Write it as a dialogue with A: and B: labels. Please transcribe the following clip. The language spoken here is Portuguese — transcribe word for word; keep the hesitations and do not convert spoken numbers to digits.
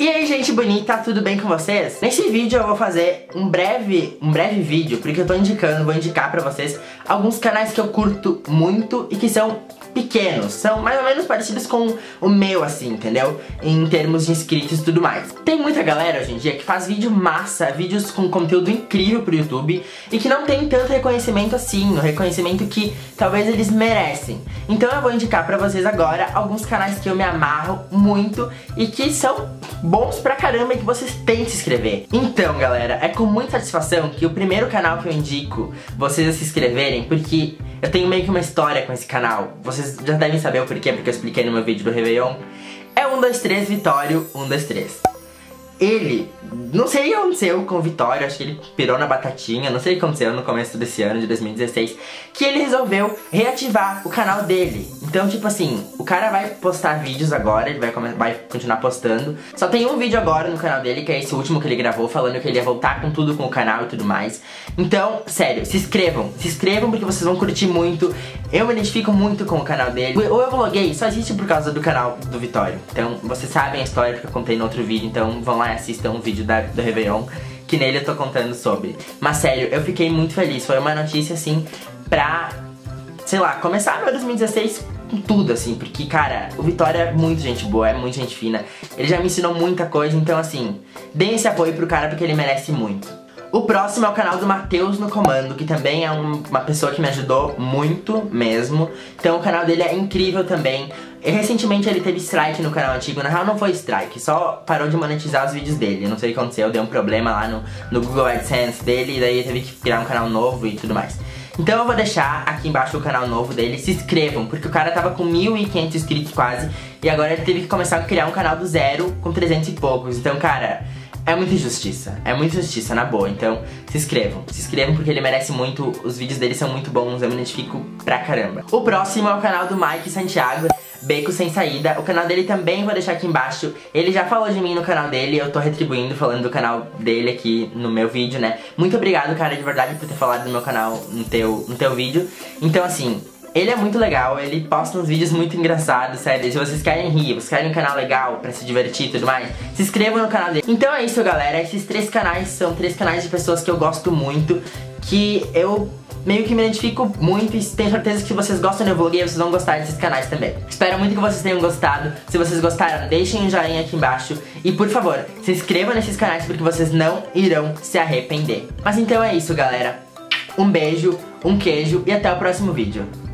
A: E aí, gente bonita, tudo bem com vocês? Nesse vídeo eu vou fazer um breve, um breve vídeo, porque eu tô indicando, vou indicar pra vocês alguns canais que eu curto muito e que são pequenos, são mais ou menos parecidos com o meu, assim, entendeu? Em termos de inscritos e tudo mais. Tem muita galera hoje em dia que faz vídeo massa, vídeos com conteúdo incrível pro YouTube e que não tem tanto reconhecimento assim, o reconhecimento que talvez eles merecem. Então eu vou indicar pra vocês agora alguns canais que eu me amarro muito e que são bons pra caramba e que vocês têm que se inscrever. Então, galera, é com muita satisfação que o primeiro canal que eu indico vocês a se inscreverem, porque eu tenho meio que uma história com esse canal. Vocês já devem saber o porquê, porque eu expliquei no meu vídeo do Réveillon. É um dois três Vitório um dois três. Ele, não sei o que aconteceu com o Vitório, acho que ele pirou na batatinha, não sei o que aconteceu no começo desse ano, de dois mil e dezesseis, que ele resolveu reativar o canal dele. Então, tipo assim, o cara vai postar vídeos agora, ele vai, vai continuar postando. Só tem um vídeo agora no canal dele, que é esse último que ele gravou, falando que ele ia voltar com tudo com o canal e tudo mais. Então, sério, se inscrevam, se inscrevam porque vocês vão curtir muito. Eu me identifico muito com o canal dele. O Eu Vloguei só existe por causa do canal do Vitório. Então, vocês sabem a história porque eu contei no outro vídeo, então vão lá e assistam um vídeo da, do Réveillon, que nele eu tô contando sobre. Mas sério, eu fiquei muito feliz, foi uma notícia assim pra, sei lá, começar meu dois mil e dezesseis com tudo assim, porque cara, o Vitória é muito gente boa, é muito gente fina, ele já me ensinou muita coisa, então assim, deem esse apoio pro cara porque ele merece muito. O próximo é o canal do Matheus no Comando, que também é um, uma pessoa que me ajudou muito mesmo. Então o canal dele é incrível também. E, recentemente ele teve strike no canal antigo, na real não foi strike, só parou de monetizar os vídeos dele. Não sei o que aconteceu, deu um problema lá no, no Google AdSense dele, e daí teve que criar um canal novo e tudo mais. Então eu vou deixar aqui embaixo o canal novo dele, se inscrevam, porque o cara tava com mil e quinhentos inscritos quase, e agora ele teve que começar a criar um canal do zero com trezentos e poucos, então cara... É muita injustiça, é muita injustiça, na boa, então se inscrevam, se inscrevam porque ele merece muito, os vídeos dele são muito bons, eu me identifico pra caramba. O próximo é o canal do Mike Santiago, Beco Sem Saída, o canal dele também vou deixar aqui embaixo, ele já falou de mim no canal dele, eu tô retribuindo falando do canal dele aqui no meu vídeo, né. Muito obrigado, cara, de verdade, por ter falado do meu canal no teu, no teu vídeo, então assim... Ele é muito legal, ele posta uns vídeos muito engraçados, sério. Se vocês querem rir, vocês querem um canal legal pra se divertir e tudo mais, se inscrevam no canal dele. Então é isso, galera, esses três canais são três canais de pessoas que eu gosto muito, que eu meio que me identifico muito e tenho certeza que se vocês gostam do Eu Vloguei, vocês vão gostar desses canais também. Espero muito que vocês tenham gostado. Se vocês gostaram, deixem um joinha aqui embaixo e, por favor, se inscrevam nesses canais porque vocês não irão se arrepender. Mas então é isso, galera. Um beijo, um queijo e até o próximo vídeo.